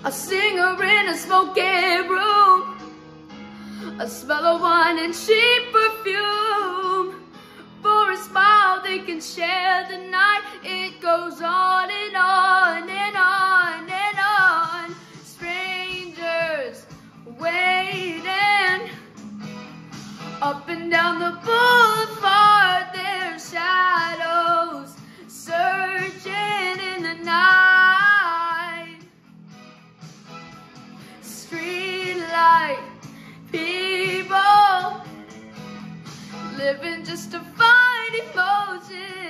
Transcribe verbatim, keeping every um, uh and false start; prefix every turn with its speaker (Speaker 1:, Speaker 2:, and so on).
Speaker 1: A singer in a smoky room, a smell of wine and cheap perfume. For a smile they can share the night. It goes on and on and on and on. Strangers waiting up and down the boulevard. Their shadows searching in the night. Streetlight people living just to find emotion.